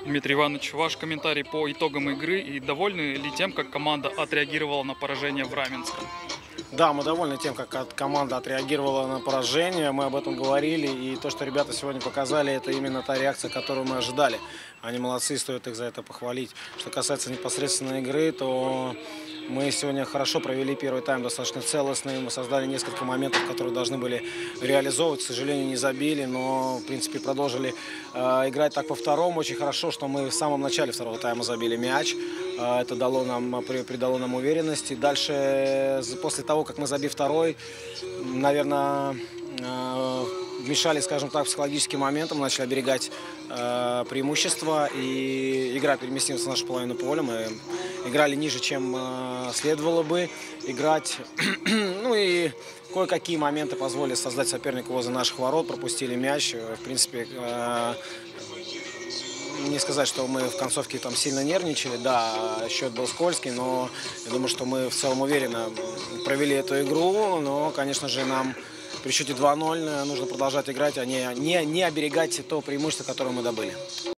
Дмитрий Иванович, ваш комментарий по итогам игры и довольны ли тем, как команда отреагировала на поражение в Раменском? Да, мы довольны тем, как команда отреагировала на поражение. Мы об этом говорили. И то, что ребята сегодня показали, это именно та реакция, которую мы ожидали. Они молодцы, стоит их за это похвалить. Что касается непосредственно игры, то мы сегодня хорошо провели первый тайм, достаточно целостный. Мы создали несколько моментов, которые должны были реализовывать. К сожалению, не забили, но, в принципе, продолжили играть так по второму. Очень хорошо, что мы в самом начале второго тайма забили мяч. Это придало нам уверенности. Дальше, после того, как мы забили второй, наверное, вмешали, скажем так, психологическим моментом, начали оберегать преимущество, и игра переместилась в нашу половину поля. Мы играли ниже, чем следовало бы играть. Ну и кое-какие моменты позволили создать сопернику возле наших ворот, пропустили мяч. В принципе, не сказать, что мы в концовке там сильно нервничали. Да, счет был скользкий, но я думаю, что мы в целом уверенно провели эту игру. Но, конечно же, нам при счете 2-0 нужно продолжать играть, а не оберегать то преимущество, которое мы добыли.